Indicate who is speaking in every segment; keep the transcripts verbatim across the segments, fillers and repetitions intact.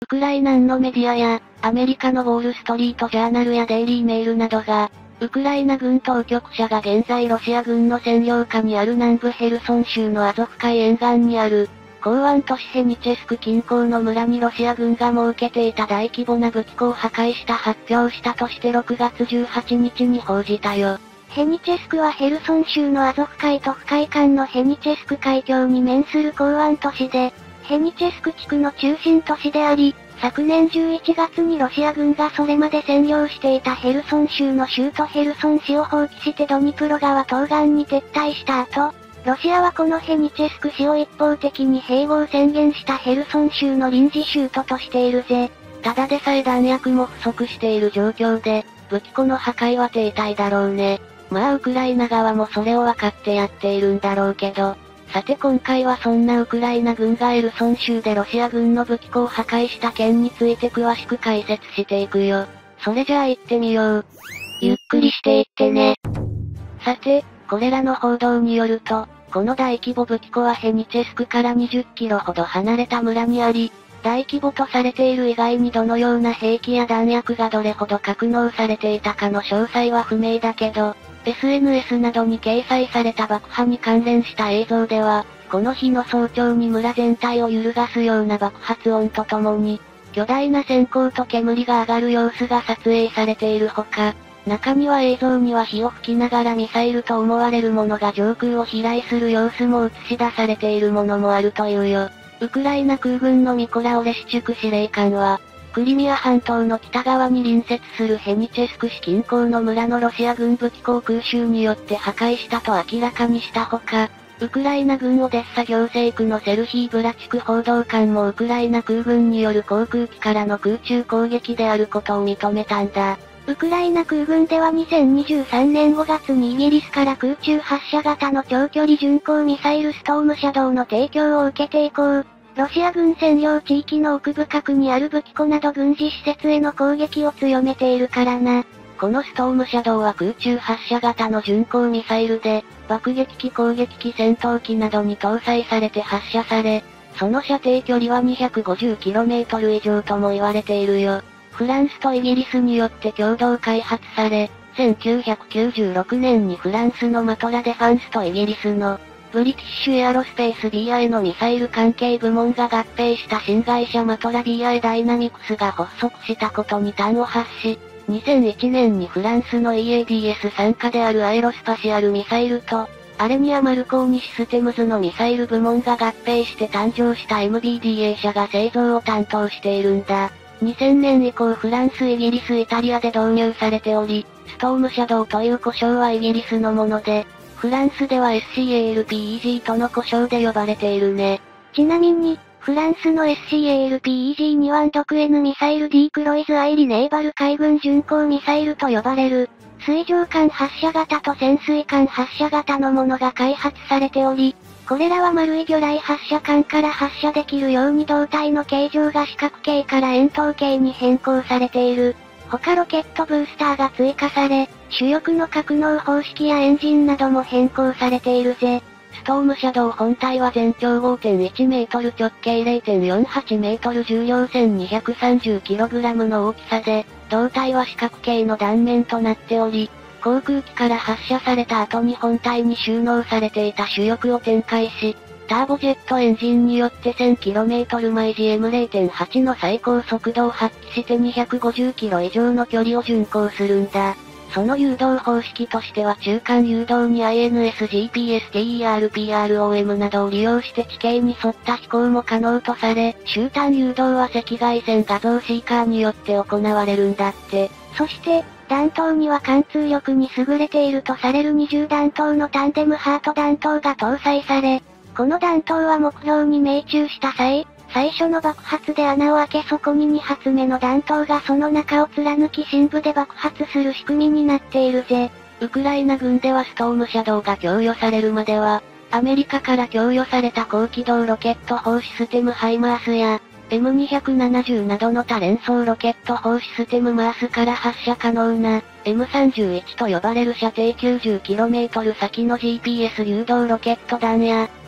Speaker 1: ウクライナのメディアや、アメリカのウォールストリートジャーナルやデイリーメールなどが、ウクライナ軍当局者が現在ロシア軍の占領下にある南部ヘルソン州のアゾフ海沿岸にある、港湾都市ヘニチェスク近郊の村にロシア軍が設けていた大規模な武器庫を破壊した発表したとしてろくがつじゅうはちにちに報じたよ。
Speaker 2: ヘニチェスクはヘルソン州のアゾフ海とフ海間のヘニチェスク海峡に面する港湾都市で、ヘニチェスク地区の中心都市であり、昨年じゅういちがつにロシア軍がそれまで占領していたヘルソン州の州都ヘルソン市を放棄してドニプロ川東岸に撤退した後、ロシアはこのヘニチェスク市を一方的に併合宣言したヘルソン州の臨時州都としているぜ。
Speaker 1: ただでさえ弾薬も不足している状況で、武器庫の破壊は停滞だろうね。まあウクライナ側もそれを分かってやっているんだろうけど。さて今回はそんなウクライナ軍がエルソン州でロシア軍の武器庫を破壊した件について詳しく解説していくよ。それじゃあ行ってみよう。
Speaker 2: ゆっくりしていってね。
Speaker 1: さて、これらの報道によると、この大規模武器庫はヘニチェスクからにじゅっキロほど離れた村にあり、大規模とされている以外にどのような兵器や弾薬がどれほど格納されていたかの詳細は不明だけど、エスエヌエス などに掲載された爆破に関連した映像では、この日の早朝に村全体を揺るがすような爆発音とともに、巨大な閃光と煙が上がる様子が撮影されているほか、中には映像には火を吹きながらミサイルと思われるものが上空を飛来する様子も映し出されているものもあるというよ。ウクライナ空軍のミコラ・オレシチュク司令官は、クリミア半島の北側に隣接するヘニチェスク市近郊の村のロシア軍武器庫を空襲によって破壊したと明らかにしたほか、ウクライナ軍オデッサ行政区のセルヒー・ブラチク報道官もウクライナ空軍による航空機からの空中攻撃であることを認めたんだ。
Speaker 2: ウクライナ空軍ではにせんにじゅうさんねんごがつにイギリスから空中発射型の長距離巡航ミサイルストームシャドウの提供を受けて以降、ロシア軍占領地域の奥深くにある武器庫など軍事施設への攻撃を強めているからな。
Speaker 1: このストームシャドウは空中発射型の巡航ミサイルで、爆撃機攻撃機戦闘機などに搭載されて発射され、その射程距離は にひゃくごじゅうキロメートル 以上とも言われているよ。フランスとイギリスによって共同開発され、せんきゅうひゃくきゅうじゅうろくねんにフランスのマトラデファンスとイギリスのブリティッシュエアロスペース ビーアイ のミサイル関係部門が合併した新会社マトラ ビーアイ ダイナミクスが発足したことに端を発し、にせんいちねんにフランスの イーエーディーエス 傘下であるアエロスパシアルミサイルと、アレニア・マルコーニシステムズのミサイル部門が合併して誕生した エムビーディーエー 社が製造を担当しているんだ。にせんねん以降フランス、イギリス、イタリアで導入されており、ストームシャドウという呼称はイギリスのもので、フランスでは エスシーエーエルピーイージー との呼称で呼ばれているね。
Speaker 2: ちなみに、フランスの エスシーエーエルピーイージー には毒 N ミサイル D クロイズアイリネーバル海軍巡航ミサイルと呼ばれる、水上艦発射型と潜水艦発射型のものが開発されており、これらは丸い魚雷発射管から発射できるように胴体の形状が四角形から円筒形に変更されている。他ロケットブースターが追加され、主翼の格納方式やエンジンなども変更されているぜ。
Speaker 1: ストームシャドウ本体は全長 ごてんいちメートル直径 れいてんよんはちメートル重量 せんにひゃくさんじゅうキログラム の大きさで、胴体は四角形の断面となっており、航空機から発射された後に本体に収納されていた主翼を展開し、ターボジェットエンジンによって せんキロメートル 毎時 エムれいてんはち の最高速度を発揮してにひゃくごじゅっキロ以上の距離を巡航するんだ。その誘導方式としては中間誘導に アイエヌエス、ジーピーエス、ティーイーアール、ピーアールオーエム などを利用して地形に沿った飛行も可能とされ、終端誘導は赤外線画像シーカーによって行われるんだって。
Speaker 2: そして、弾頭には貫通力に優れているとされる二重弾頭のタンデムハート弾頭が搭載され、この弾頭は目標に命中した際、最初の爆発で穴を開けそこにに発目の弾頭がその中を貫き深部で爆発する仕組みになっているぜ。
Speaker 1: ウクライナ軍ではストームシャドウが供与されるまでは、アメリカから供与された高機動ロケット砲システムハイマースや、エムにひゃくななじゅう などの多連装ロケット砲システムマースから発射可能な、エムさんじゅういち と呼ばれる射程 きゅうじゅうキロメートル 先の ジーピーエス 誘導ロケット弾や、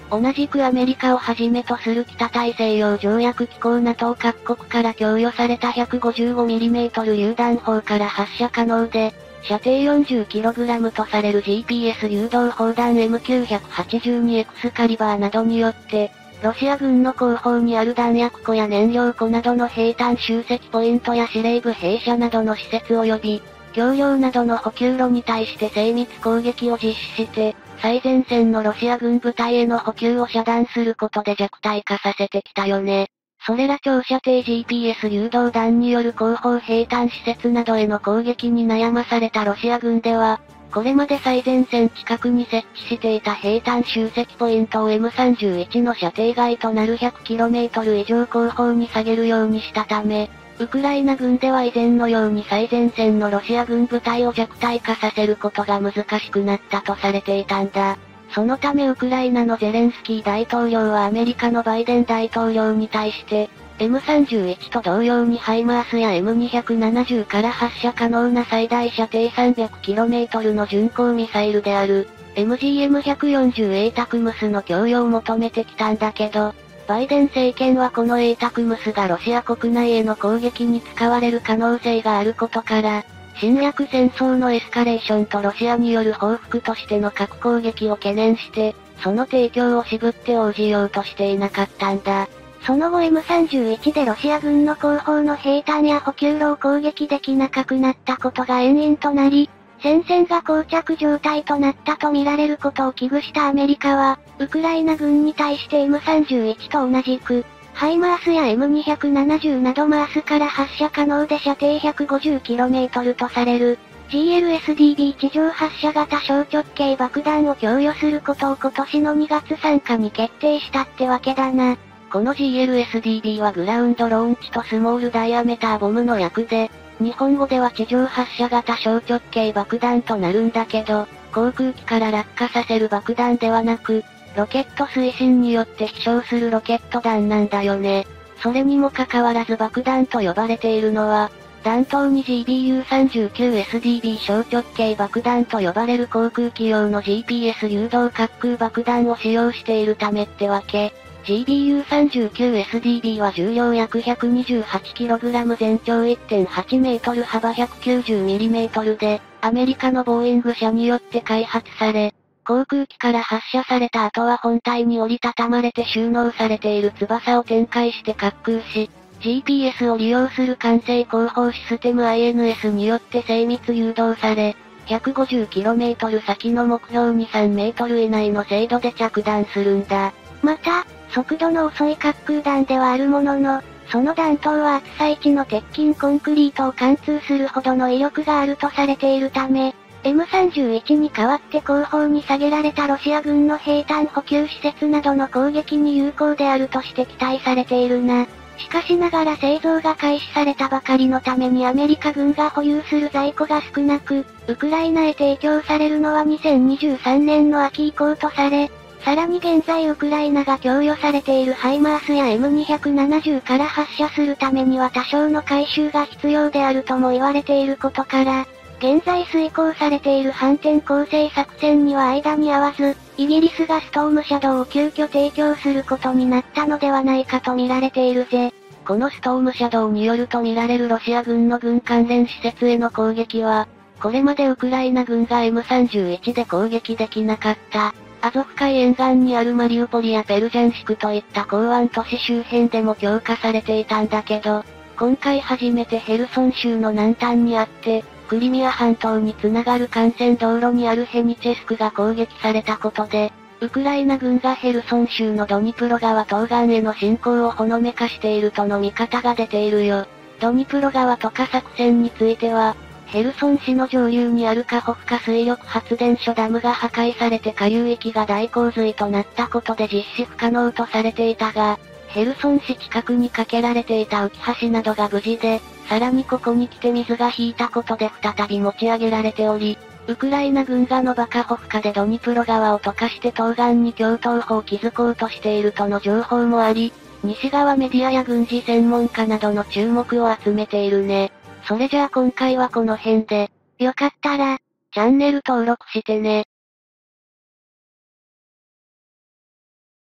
Speaker 1: 同じくアメリカをはじめとする北大西洋条約機構 ナトー 各国から供与された ひゃくごじゅうごミリメートル 榴弾砲から発射可能で、射程 よんじゅっキログラム とされる ジーピーエス 誘導砲弾 エムきゅうはちにエックス カリバーなどによって、ロシア軍の後方にある弾薬庫や燃料庫などの兵站集積ポイントや司令部兵舎などの施設及び、橋梁などの補給路に対して精密攻撃を実施して、最前線のロシア軍部隊への補給を遮断することで弱体化させてきたよね。それら長射程 ジーピーエス 誘導弾による後方兵站施設などへの攻撃に悩まされたロシア軍では、これまで最前線近くに設置していた兵站集積ポイントを エムさんじゅういち の射程外となる ひゃくキロメートル 以上後方に下げるようにしたため、ウクライナ軍では以前のように最前線のロシア軍部隊を弱体化させることが難しくなったとされていたんだ。そのためウクライナのゼレンスキー大統領はアメリカのバイデン大統領に対して、エムさんじゅういち と同様にハイマースや エムにひゃくななじゅう から発射可能な最大射程 さんびゃくキロメートル の巡航ミサイルである、エムジーエムひゃくよんじゅうエータクムスの供与を求めてきたんだけど、バイデン政権はこのエータクムスがロシア国内への攻撃に使われる可能性があることから、侵略戦争のエスカレーションとロシアによる報復としての核攻撃を懸念して、その提供を渋って応じようとしていなかったんだ。
Speaker 2: その後 エムさんじゅういち でロシア軍の後方の兵站や補給路を攻撃できなくなったことが遠因となり、戦線が膠着状態となったと見られることを危惧したアメリカは、ウクライナ軍に対して エムさんじゅういち と同じく、ハイマースや エムにひゃくななじゅう などマースから発射可能で射程 ひゃくごじゅうキロメートル とされる、ジーエルエスディービー 地上発射型小直径爆弾を供与することを今年のにがつさんかに決定したってわけだな。
Speaker 1: この ジーエルエスディービー はグラウンドローンチとスモールダイアメターボムの略で、日本語では地上発射型小直径爆弾となるんだけど、航空機から落下させる爆弾ではなく、ロケット推進によって飛翔するロケット弾なんだよね。それにもかかわらず爆弾と呼ばれているのは、弾頭に ジービーユーさんじゅうきゅうエスディービー 小直径爆弾と呼ばれる航空機用の ジーピーエス 誘導滑空爆弾を使用しているためってわけ。ジービーユーさんじゅうきゅうエスディービー は重量約 ひゃくにじゅうはちキログラム 全長 いってんはちメートル幅 ひゃくきゅうじゅうミリメートル で、アメリカのボーイング社によって開発され、航空機から発射された後は本体に折りたたまれて収納されている翼を展開して滑空し、ジーピーエス を利用する管制広報システム アイエヌエス によって精密誘導され、ひゃくごじゅうキロメートル 先の目標にさんメートル以内の精度で着弾するんだ。
Speaker 2: また、速度の遅い滑空弾ではあるものの、その弾頭は厚さいちの鉄筋コンクリートを貫通するほどの威力があるとされているため、エムさんじゅういち に代わって後方に下げられたロシア軍の兵站補給施設などの攻撃に有効であるとして期待されているな。しかしながら製造が開始されたばかりのためにアメリカ軍が保有する在庫が少なく、ウクライナへ提供されるのはにせんにじゅうさんねんの秋以降とされ、さらに現在ウクライナが供与されているハイマースや エムにひゃくななじゅう から発射するためには多少の回収が必要であるとも言われていることから、現在遂行されている反転攻勢作戦には間に合わず、イギリスがストームシャドウを急遽提供することになったのではないかと見られているぜ。
Speaker 1: このストームシャドウによると見られるロシア軍の軍関連施設への攻撃は、これまでウクライナ軍が エムさんじゅういち で攻撃できなかった、アゾフ海沿岸にあるマリウポリやペルジャンシクといった港湾都市周辺でも強化されていたんだけど、今回初めてヘルソン州の南端にあって、クリミア半島につながる幹線道路にあるヘニチェスクが攻撃されたことで、ウクライナ軍がヘルソン州のドニプロ川東岸への侵攻をほのめかしているとの見方が出ているよ。ドニプロ川渡河作戦については、ヘルソン市の上流にあるカホフカ水力発電所ダムが破壊されて下流域が大洪水となったことで実施不可能とされていたが、ヘルソン市近くに架けられていた浮橋などが無事で、さらにここに来て水が引いたことで再び持ち上げられており、ウクライナ軍がノバカホフカでドニプロ川を溶かして東岸に共闘砲を築こうとしているとの情報もあり、西側メディアや軍事専門家などの注目を集めているね。それじゃあ今回はこの辺で、
Speaker 2: よかったら、
Speaker 1: チャンネル登録してね。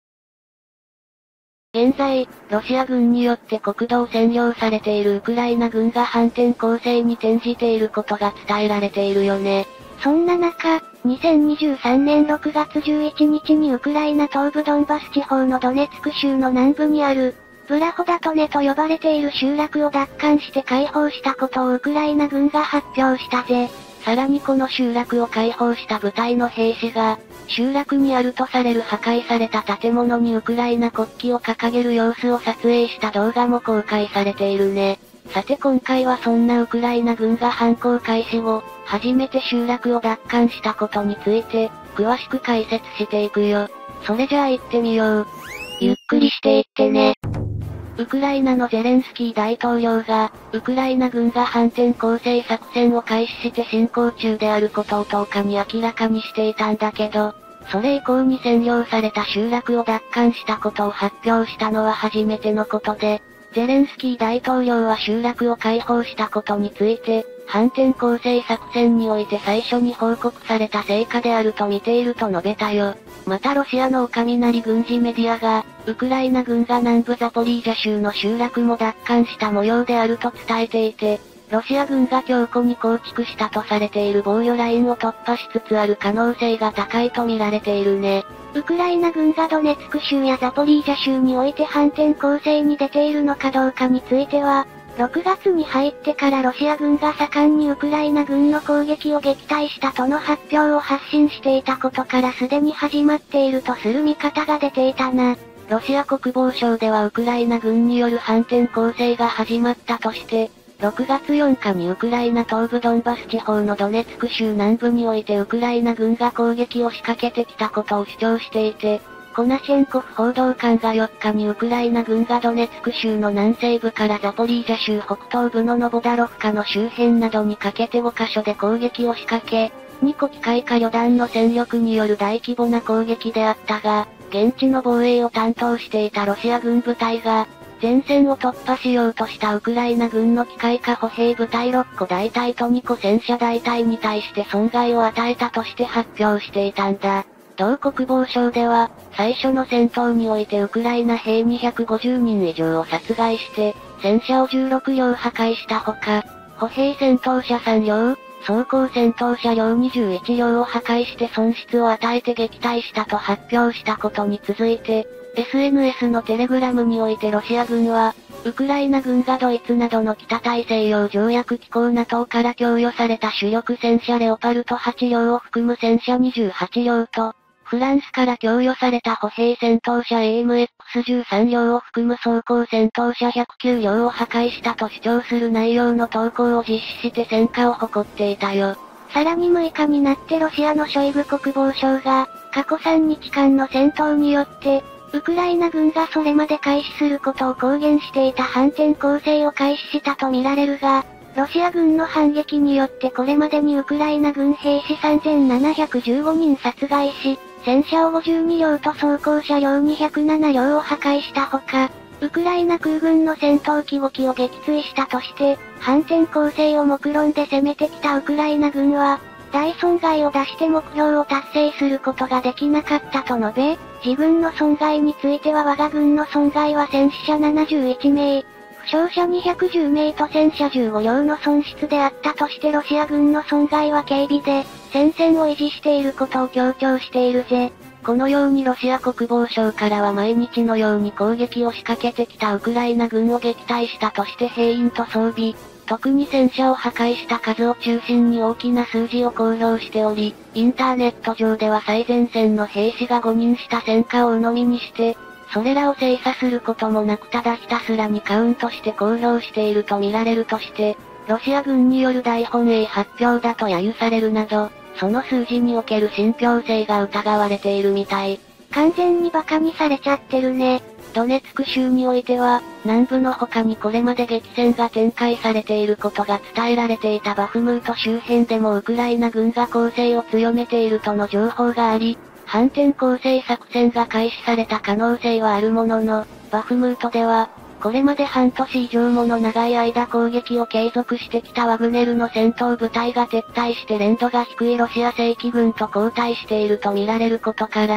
Speaker 1: 現在、ロシア軍によって国土を占領されているウクライナ軍が反転攻勢に転じていることが伝えられているよね。
Speaker 2: そんな中、にせんにじゅうさんねんろくがつじゅういちにちにウクライナ東部ドンバス地方のドネツク州の南部にある、ブラホダトネと呼ばれている集落を奪還して解放したことをウクライナ軍が発表したぜ。
Speaker 1: さらにこの集落を解放した部隊の兵士が、集落にあるとされる破壊された建物にウクライナ国旗を掲げる様子を撮影した動画も公開されているね。さて今回はそんなウクライナ軍が反攻開始後、初めて集落を奪還したことについて、詳しく解説していくよ。それじゃあ行ってみよう。
Speaker 2: ゆっくりしていってね。
Speaker 1: ウクライナのゼレンスキー大統領が、ウクライナ軍が反転攻勢作戦を開始して進行中であることをとおかに明らかにしていたんだけど、それ以降に占領された集落を奪還したことを発表したのは初めてのことで、ゼレンスキー大統領は集落を解放したことについて、反転攻勢作戦において最初に報告された成果であると見ていると述べたよ。またロシアのオカミナリ軍事メディアが、ウクライナ軍が南部ザポリージャ州の集落も奪還した模様であると伝えていて、ロシア軍が強固に構築したとされている防御ラインを突破しつつある可能性が高いと見られているね。
Speaker 2: ウクライナ軍がドネツク州やザポリージャ州において反転攻勢に出ているのかどうかについては、ろくがつに入ってからロシア軍が盛んにウクライナ軍の攻撃を撃退したとの発表を発信していたことからすでに始まっているとする見方が出ていたな。
Speaker 1: ロシア国防省ではウクライナ軍による反転攻勢が始まったとして、ろくがつよっかにウクライナ東部ドンバス地方のドネツク州南部においてウクライナ軍が攻撃を仕掛けてきたことを主張していて、コナシェンコフ報道官がよっかにウクライナ軍がドネツク州の南西部からザポリージャ州北東部のノボダロフカの周辺などにかけてごカ所で攻撃を仕掛け、にこ機械化旅団の戦力による大規模な攻撃であったが、現地の防衛を担当していたロシア軍部隊が、前線を突破しようとしたウクライナ軍の機械化歩兵部隊ろっこ大隊とにこ戦車大隊に対して損害を与えたとして発表していたんだ。同国防省では、最初の戦闘においてウクライナ兵にひゃくごじゅうにん以上を殺害して、戦車をじゅうろくりょう破壊したほか、歩兵戦闘車さんりょう、装甲戦闘車両にじゅういちりょうを破壊して損失を与えて撃退したと発表したことに続いて、エスエヌエス のテレグラムにおいてロシア軍は、ウクライナ軍がドイツなどの北大西洋条約機構 ナトー から供与された主力戦車レオパルトはちりょうを含む戦車にじゅうはちりょうと、フランスから供与された歩兵戦闘車 エーエムエックスじゅうさんりょうを含む装甲戦闘車ひゃくきゅうりょうを破壊したと主張する内容の投稿を実施して戦果を誇っていたよ。
Speaker 2: さらにむいかになってロシアのショイグ国防相が、過去さんにちかんの戦闘によって、ウクライナ軍がそれまで開始することを公言していた反転攻勢を開始したと見られるが、ロシア軍の反撃によってこれまでにウクライナ軍兵士さんぜんななひゃくじゅうごにん殺害し、戦車をごじゅうにりょうと装甲車両にひゃくななりょうを破壊したほか、ウクライナ空軍の戦闘機ごきを撃墜したとして、反転攻勢を目論んで攻めてきたウクライナ軍は、大損害を出して目標を達成することができなかったと述べ、自軍の損害については我が軍の損害は戦死者ななじゅういちめい、負傷者にひゃくじゅうめいと戦車じゅうごりょうの損失であったとしてロシア軍の損害は軽微で、戦線を維持していることを強調しているぜ。
Speaker 1: このようにロシア国防省からは毎日のように攻撃を仕掛けてきたウクライナ軍を撃退したとして兵員と装備、特に戦車を破壊した数を中心に大きな数字を公表しており、インターネット上では最前線の兵士が誤認した戦果を鵜呑みにして、それらを精査することもなくただひたすらにカウントして公表していると見られるとして、ロシア軍による大本営発表だと揶揄されるなど、その数字における信憑性が疑われているみたい。
Speaker 2: 完全に馬鹿にされちゃってるね。
Speaker 1: ドネツク州においては、南部の他にこれまで激戦が展開されていることが伝えられていたバフムート周辺でもウクライナ軍が攻勢を強めているとの情報があり、反転攻勢作戦が開始された可能性はあるものの、バフムートでは、これまで半年以上もの長い間攻撃を継続してきたワグネルの戦闘部隊が撤退して連度が低いロシア正規軍と交代していると見られることから、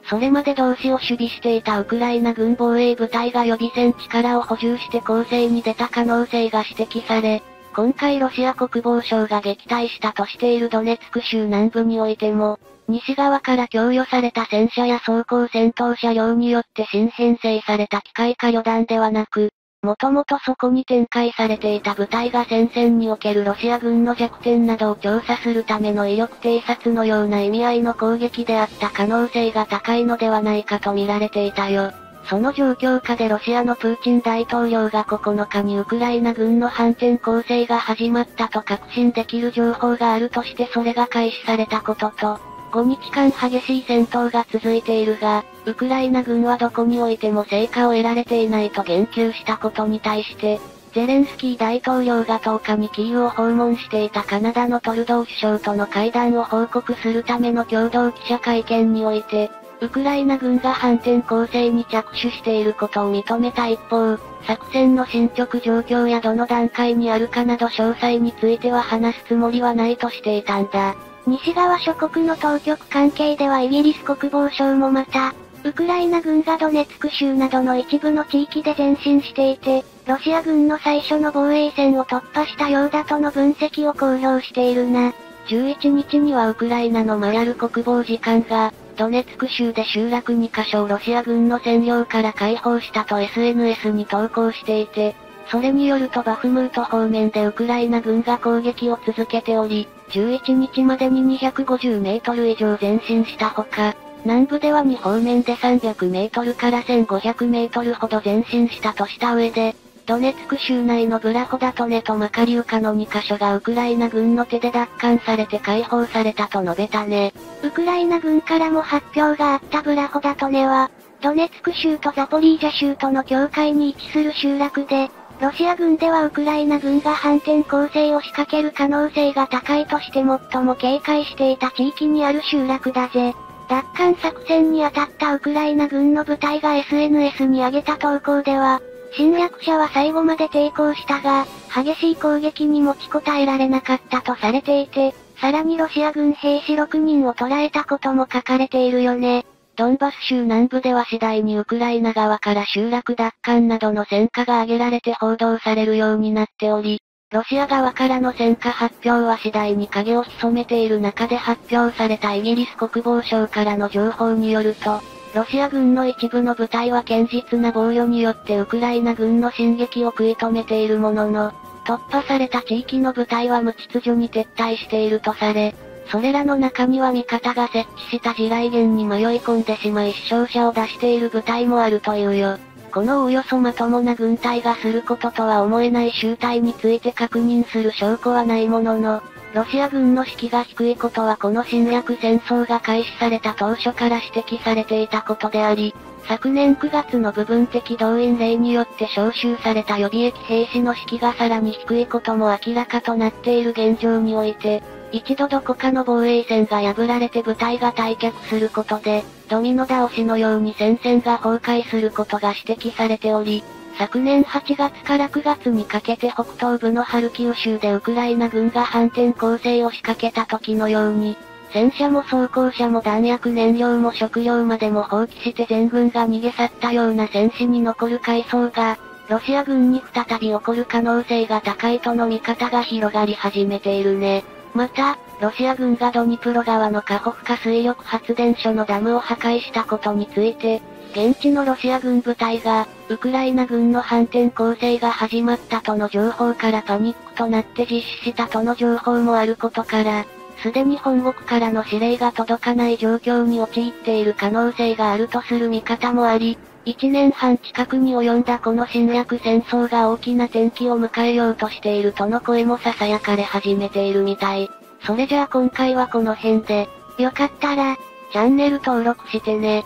Speaker 1: それまで同志を守備していたウクライナ軍防衛部隊が予備戦力を補充して攻勢に出た可能性が指摘され、今回ロシア国防省が撃退したとしているドネツク州南部においても、西側から供与された戦車や装甲戦闘車両によって新編成された機械化旅団ではなく、もともとそこに展開されていた部隊が戦線におけるロシア軍の弱点などを調査するための威力偵察のような意味合いの攻撃であった可能性が高いのではないかと見られていたよ。その状況下でロシアのプーチン大統領がここのかにウクライナ軍の反転攻勢が始まったと確信できる情報があるとしてそれが開始されたことと、ごにちかん激しい戦闘が続いているが、ウクライナ軍はどこにおいても成果を得られていないと言及したことに対して、ゼレンスキー大統領がとおかにキーウを訪問していたカナダのトルドー首相との会談を報告するための共同記者会見において、ウクライナ軍が反転攻勢に着手していることを認めた一方、作戦の進捗状況やどの段階にあるかなど詳細については話すつもりはないとしていたんだ。
Speaker 2: 西側諸国の当局関係ではイギリス国防省もまた、ウクライナ軍がドネツク州などの一部の地域で前進していて、ロシア軍の最初の防衛線を突破したようだとの分析を公表しているな。
Speaker 1: じゅういちにちにはウクライナのマヤル国防次官が、ドネツク州で集落にかしょをロシア軍の占領から解放したと エスエヌエス に投稿していて、それによるとバフムート方面でウクライナ軍が攻撃を続けており、じゅういちにちまでににひゃくごじゅうメートル以上前進したほか、南部ではに方面でさんびゃくメートルからせんごひゃくメートルほど前進したとした上で、ドネツク州内のブラホダトネとマカリウカのにかしょがウクライナ軍の手で奪還されて解放されたと述べたね。
Speaker 2: ウクライナ軍からも発表があったブラホダトネは、ドネツク州とザポリージャ州との境界に位置する集落で、ロシア軍ではウクライナ軍が反転攻勢を仕掛ける可能性が高いとして最も警戒していた地域にある集落だぜ。奪還作戦に当たったウクライナ軍の部隊が エスエヌエス に上げた投稿では、侵略者は最後まで抵抗したが、激しい攻撃に持ちこたえられなかったとされていて、さらにロシア軍兵士ろくにんを捕らえたことも書かれているよね。
Speaker 1: ドンバス州南部では次第にウクライナ側から集落奪還などの戦果が挙げられて報道されるようになっており、ロシア側からの戦果発表は次第に影を潜めている中で発表されたイギリス国防省からの情報によると、ロシア軍の一部の部隊は堅実な防御によってウクライナ軍の進撃を食い止めているものの、突破された地域の部隊は無秩序に撤退しているとされ、それらの中には味方が設置した地雷原に迷い込んでしまい死傷者を出している部隊もあるというよ。このおおよそまともな軍隊がすることとは思えない集隊について確認する証拠はないものの、ロシア軍の士気が低いことはこの侵略戦争が開始された当初から指摘されていたことであり、昨年くがつの部分的動員令によって招集された予備役兵士の士気がさらに低いことも明らかとなっている現状において、一度どこかの防衛線が破られて部隊が退却することで、ドミノ倒しのように戦線が崩壊することが指摘されており、昨年はちがつからくがつにかけて北東部のハルキウ州でウクライナ軍が反転攻勢を仕掛けた時のように、戦車も装甲車も弾薬燃料も食料までも放棄して全軍が逃げ去ったような戦死に残る回想が、ロシア軍に再び起こる可能性が高いとの見方が広がり始めているね。また、ロシア軍がドニプロ川のカホフカ水力発電所のダムを破壊したことについて、現地のロシア軍部隊が、ウクライナ軍の反転攻勢が始まったとの情報からパニックとなって実施したとの情報もあることから、すでに本国からの指令が届かない状況に陥っている可能性があるとする見方もあり、いちねんはん近くに及んだこの侵略戦争が大きな転機を迎えようとしているとの声も囁かれ始めているみたい。それじゃあ今回はこの辺で、
Speaker 2: よかったら、
Speaker 1: チャンネル登録してね。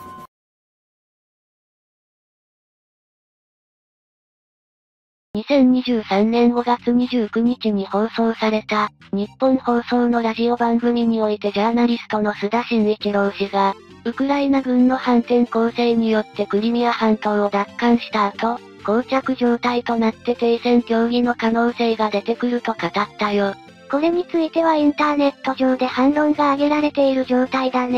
Speaker 1: にせんにじゅうさんねんごがつにじゅうくにちに放送された、日本放送のラジオ番組においてジャーナリストの須田慎一郎氏が、ウクライナ軍の反転攻勢によってクリミア半島を奪還した後、膠着状態となって停戦協議の可能性が出てくると語ったよ。
Speaker 2: これについてはインターネット上で反論が挙げられている状態だね。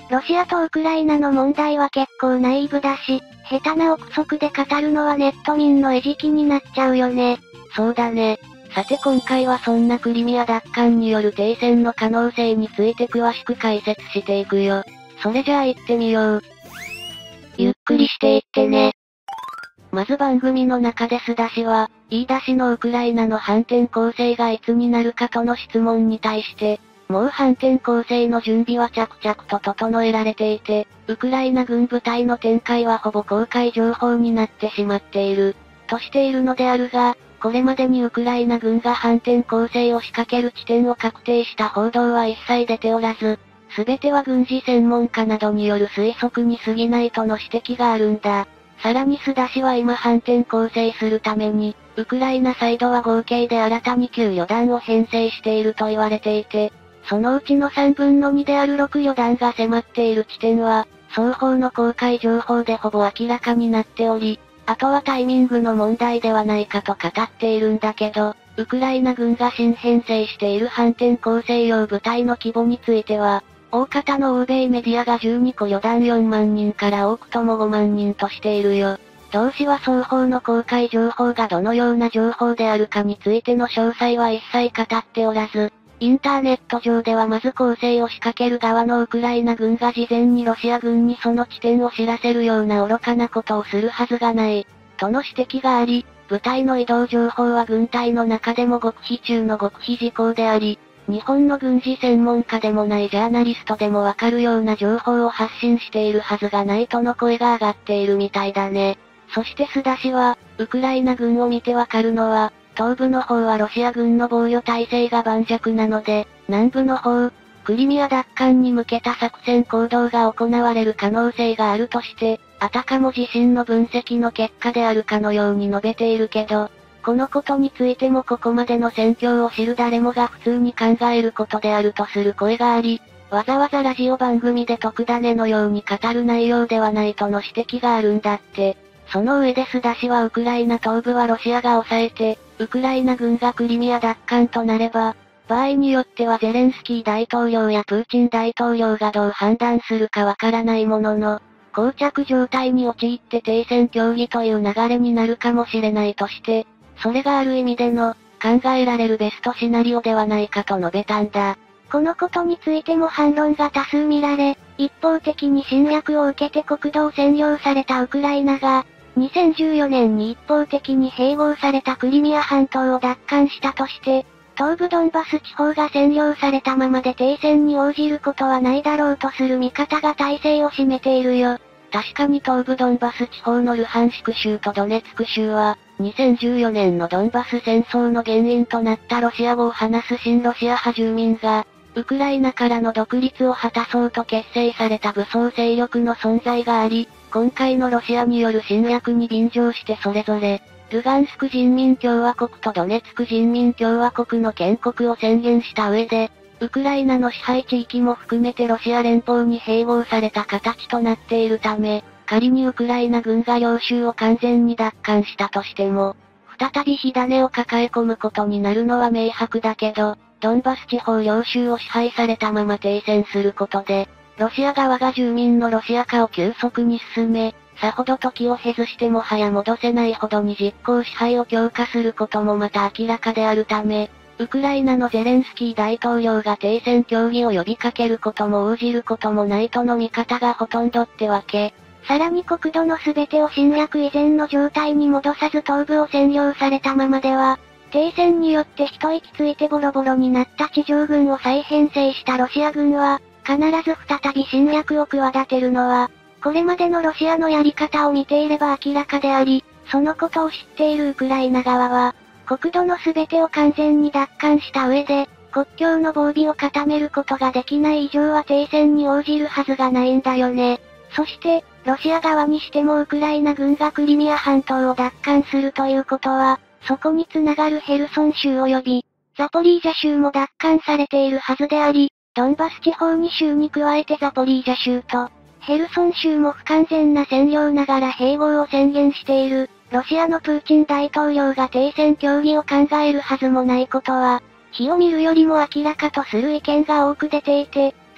Speaker 2: ロシアとウクライナの問題は結構ナイーブだし、下手な憶測で語るのはネット民の餌食になっちゃうよね。
Speaker 1: そうだね。さて今回はそんなクリミア奪還による停戦の可能性について詳しく解説していくよ。それじゃあ行ってみよう。
Speaker 2: ゆっくりしていってね。
Speaker 1: まず番組の中で須田氏は、言い出しのウクライナの反転攻勢がいつになるかとの質問に対して、もう反転攻勢の準備は着々と整えられていて、ウクライナ軍部隊の展開はほぼ公開情報になってしまっている、としているのであるが、これまでにウクライナ軍が反転攻勢を仕掛ける地点を確定した報道は一切出ておらず、すべては軍事専門家などによる推測に過ぎないとの指摘があるんだ。さらに須田氏は今反転攻勢するために、ウクライナサイドは合計で新たにきゅう旅団を編成していると言われていて、そのうちのさんぶんのにであるろく旅団が迫っている地点は、双方の公開情報でほぼ明らかになっており、あとはタイミングの問題ではないかと語っているんだけど、ウクライナ軍が新編成している反転攻勢用部隊の規模については、大方の欧米メディアがじゅうにこ旅団よんまんにんから多くともごまんにんとしているよ。同氏は双方の公開情報がどのような情報であるかについての詳細は一切語っておらず、インターネット上ではまず攻勢を仕掛ける側のウクライナ軍が事前にロシア軍にその地点を知らせるような愚かなことをするはずがない、との指摘があり、部隊の移動情報は軍隊の中でも極秘中の極秘事項であり、日本の軍事専門家でもないジャーナリストでもわかるような情報を発信しているはずがないとの声が上がっているみたいだね。そして須田氏は、ウクライナ軍を見てわかるのは、東部の方はロシア軍の防御体制が盤石なので、南部の方、クリミア奪還に向けた作戦行動が行われる可能性があるとして、あたかも自身の分析の結果であるかのように述べているけど、このことについてもここまでの戦況を知る誰もが普通に考えることであるとする声があり、わざわざラジオ番組で特ダネのように語る内容ではないとの指摘があるんだって。その上で須田氏はウクライナ東部はロシアが抑えて、ウクライナ軍がクリミア奪還となれば、場合によってはゼレンスキー大統領やプーチン大統領がどう判断するかわからないものの、膠着状態に陥って停戦協議という流れになるかもしれないとして、それがある意味での、考えられるベストシナリオではないかと述べたんだ。
Speaker 2: このことについても反論が多数見られ、一方的に侵略を受けて国土を占領されたウクライナが、にせんじゅうよねんに一方的に併合されたクリミア半島を奪還したとして、東部ドンバス地方が占領されたままで停戦に応じることはないだろうとする見方が大勢を占めているよ。
Speaker 1: 確かに東部ドンバス地方のルハンシク州とドネツク州は、にせんじゅうよねんのドンバス戦争の原因となったロシア語を話す親ロシア派住民が、ウクライナからの独立を果たそうと結成された武装勢力の存在があり、今回のロシアによる侵略に便乗してそれぞれ、ルガンスク人民共和国とドネツク人民共和国の建国を宣言した上で、ウクライナの支配地域も含めてロシア連邦に併合された形となっているため、仮にウクライナ軍が領州を完全に奪還したとしても、再び火種を抱え込むことになるのは明白だけど、ドンバス地方領州を支配されたまま停戦することで、ロシア側が住民のロシア化を急速に進め、さほど時を経ずしても早戻せないほどに実効支配を強化することもまた明らかであるため、ウクライナのゼレンスキー大統領が停戦協議を呼びかけることも応じることもないとの見方がほとんどってわけ。
Speaker 2: さらに国土のすべてを侵略以前の状態に戻さず東部を占領されたままでは、停戦によって一息ついてボロボロになった地上軍を再編成したロシア軍は、必ず再び侵略を企てるのは、これまでのロシアのやり方を見ていれば明らかであり、そのことを知っているウクライナ側は、国土のすべてを完全に奪還した上で、国境の防備を固めることができない以上は停戦に応じるはずがないんだよね。そして、ロシア側にしてもウクライナ軍がクリミア半島を奪還するということは、そこにつながるヘルソン州及び、ザポリージャ州も奪還されているはずであり、ドンバス地方に州に加えてザポリージャ州と、ヘルソン州も不完全な占領ながら併合を宣言している、ロシアのプーチン大統領が停戦協議を考えるはずもないことは、火を見るよりも明らかとする意見が多く出ていて、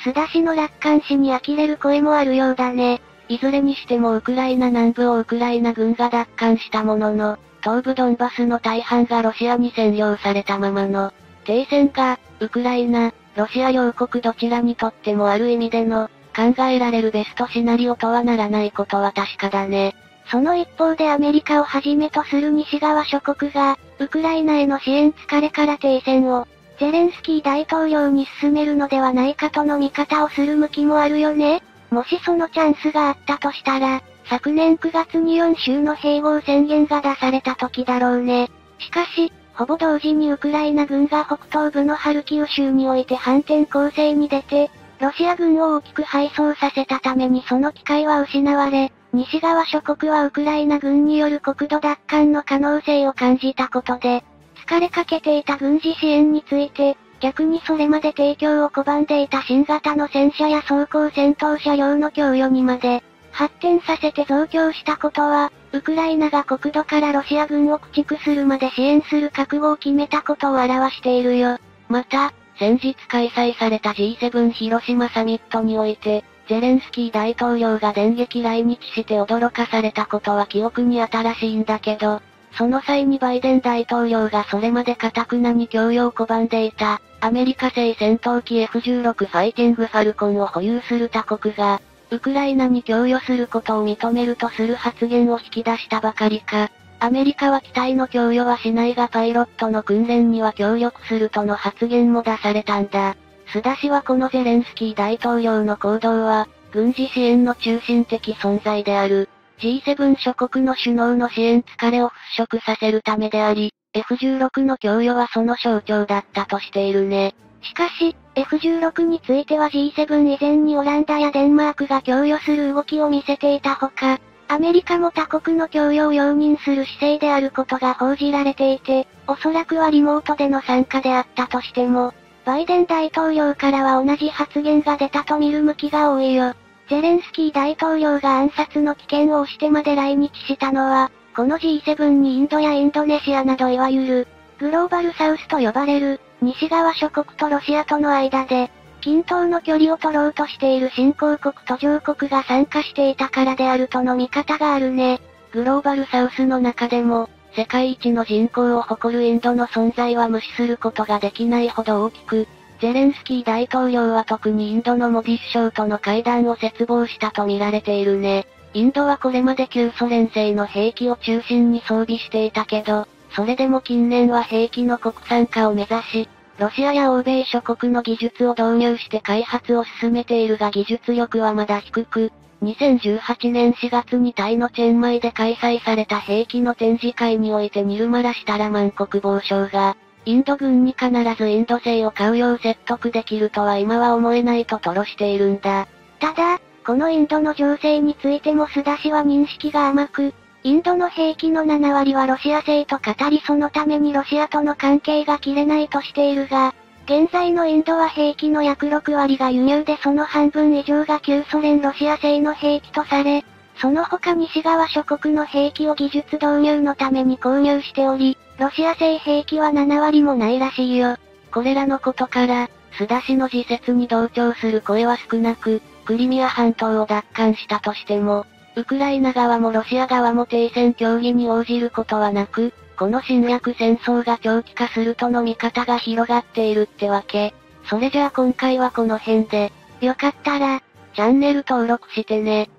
Speaker 2: 須田氏の楽観視に呆れる声もあるようだね。
Speaker 1: いずれにしてもウクライナ南部をウクライナ軍が奪還したものの、東部ドンバスの大半がロシアに占領されたままの、停戦が、ウクライナ、ロシア両国どちらにとってもある意味での、考えられるベストシナリオとはならないことは確かだね。
Speaker 2: その一方でアメリカをはじめとする西側諸国が、ウクライナへの支援疲れから停戦を、ゼレンスキー大統領に進めるのではないかとの見方をする向きもあるよね。もしそのチャンスがあったとしたら、昨年くがつによん州の併合宣言が出された時だろうね。しかし、ほぼ同時にウクライナ軍が北東部のハルキウ州において反転攻勢に出て、ロシア軍を大きく敗走させたためにその機会は失われ、西側諸国はウクライナ軍による国土奪還の可能性を感じたことで、疲れかけていた軍事支援について、逆にそれまで提供を拒んでいた新型の戦車や装甲戦闘車両の供与にまで、発展させて増強したことは、ウクライナが国土からロシア軍を駆逐するまで支援する覚悟を決めたことを表しているよ。
Speaker 1: また、先日開催された ジーセブン 広島サミットにおいて、ゼレンスキー大統領が電撃来日して驚かされたことは記憶に新しいんだけど、その際にバイデン大統領がそれまで堅くなに供与を拒んでいた、アメリカ製戦闘機 エフじゅうろく ファイティングファルコンを保有する他国が、ウクライナに供与することを認めるとする発言を引き出したばかりか、アメリカは機体の供与はしないがパイロットの訓練には協力するとの発言も出されたんだ。須田氏はこのゼレンスキー大統領の行動は、軍事支援の中心的存在である、ジーセブン 諸国の首脳の支援疲れを払拭させるためであり、エフじゅうろく の供与はその象徴だったとしているね。
Speaker 2: しかし、エフじゅうろく については ジーセブン 以前にオランダやデンマークが供与する動きを見せていたほか、アメリカも他国の供与を容認する姿勢であることが報じられていて、おそらくはリモートでの参加であったとしても、バイデン大統領からは同じ発言が出たと見る向きが多いよ。ゼレンスキー大統領が暗殺の危険を押してまで来日したのは、この ジーセブン にインドやインドネシアなどいわゆる、グローバルサウスと呼ばれる、西側諸国とロシアとの間で、均等の距離を取ろうとしている新興国途上国が参加していたからであるとの見方があるね。
Speaker 1: グローバルサウスの中でも、世界一の人口を誇るインドの存在は無視することができないほど大きく、ゼレンスキー大統領は特にインドのモディ首相との会談を切望したと見られているね。インドはこれまで旧ソ連製の兵器を中心に装備していたけど、それでも近年は兵器の国産化を目指し、ロシアや欧米諸国の技術を導入して開発を進めているが技術力はまだ低く、にせんじゅうはちねんしがつにタイのチェンマイで開催された兵器の展示会においてニルマラ・シタラマン国防相が、インド軍に必ずインド製を買うよう説得できるとは今は思えないと吐露しているんだ。
Speaker 2: ただ、このインドの情勢についても須田氏は認識が甘く、インドの兵器のななわりはロシア製と語りそのためにロシアとの関係が切れないとしているが、現在のインドは兵器の約ろくわりが輸入でその半分以上が旧ソ連ロシア製の兵器とされ、その他西側諸国の兵器を技術導入のために購入しており、ロシア製兵器はななわりもないらしいよ。
Speaker 1: これらのことから、須田氏の自説に同調する声は少なく、クリミア半島を奪還したとしても、ウクライナ側もロシア側も停戦協議に応じることはなく、この侵略戦争が長期化するとの見方が広がっているってわけ。それじゃあ今回はこの辺で、
Speaker 2: よかったら、
Speaker 1: チャンネル登録してね。